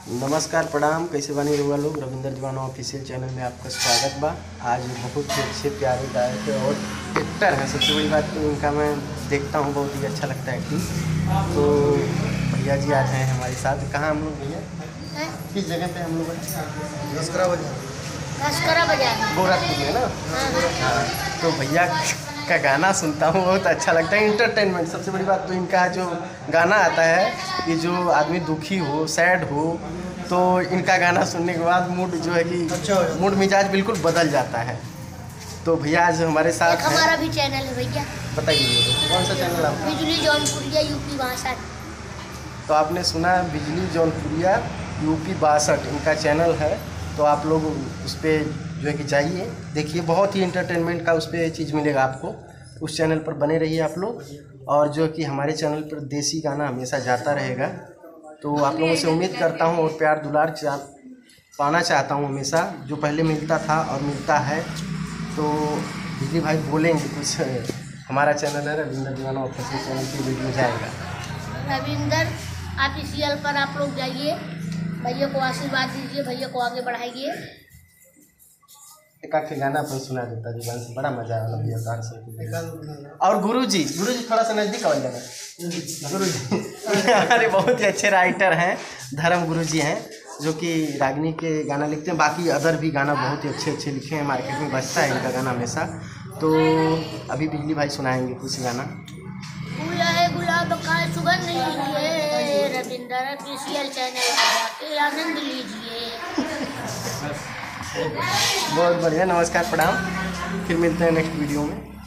नमस्कार प्रणाम, कैसे बने रहुआ लोग। रविंद्र दीवाना ऑफिशियल चैनल में आपका स्वागत बा। आज बहुत ही अच्छे प्यारे गायक और एक्टर हैं। सबसे बड़ी बात तो इनका मैं देखता हूँ, बहुत ही अच्छा लगता है एक्टिंग। तो भैया जी आज हैं हमारे साथ। कहाँ हम लोग भैया, किस जगह पे हम लोग हैं? लश्करा बाजार गोरखपुर में ना। हाँ, तो भैया का गाना सुनता हूँ, बहुत अच्छा लगता है। इंटरटेनमेंट, सबसे बड़ी बात तो इनका जो गाना आता है कि जो आदमी दुखी हो, सैड हो, तो इनका गाना सुनने के बाद मूड जो है कि मूड मिजाज बिल्कुल बदल जाता है। तो भैया आज हमारे साथ हैं। हमारा भी चैनल है भैया, बताइए कौन सा चैनल आपका? बिजली जौनपुरिया यूपी 62। तो आपने सुना, बिजली जौनपुरिया यूपी 62 इनका चैनल है। तो आप लोग उस पर जो है कि जाइए, देखिए, बहुत ही इंटरटेनमेंट का उस पर चीज़ मिलेगा आपको। उस चैनल पर बने रहिए आप लोग। और जो कि हमारे चैनल पर देसी गाना हमेशा जाता रहेगा। तो आप लोगों से उम्मीद करता हूँ और प्यार दुलार पाना चाहता हूँ हमेशा, जो पहले मिलता था और मिलता है। तो बिजली भाई बोलेंगे कुछ। हमारा चैनल है रविंद्र दीवाना ऑफिशियल चैनल की वीडियो जाएगा। रविंदर ऑफिशियल पर आप लोग जाइए, भैया को आशीर्वाद दीजिए, भैया को आगे बढ़ाइए। एक आध गाना अपन सुना देता जी, गाने से बड़ा मजा आया भैया गाना सुन के। और गुरुजी थोड़ा सा नजदीक आ जाना। गुरुजी हमारे बहुत ही अच्छे राइटर हैं, धर्म गुरुजी हैं, जो कि रागनी के गाना लिखते हैं। बाकी अदर भी गाना बहुत ही अच्छे लिखे हैं, मार्केट में बजता है इनका गाना हमेशा। तो अभी बिजली भाई सुनाएंगे कुछ गाना। फूल है गुलाब का सुगंध लीजिए, रविंदर ऑफिशियल चैनल पर जाके आनंद लीजिए। बहुत बढ़िया, नमस्कार प्रणाम, फिर मिलते हैं नेक्स्ट वीडियो में।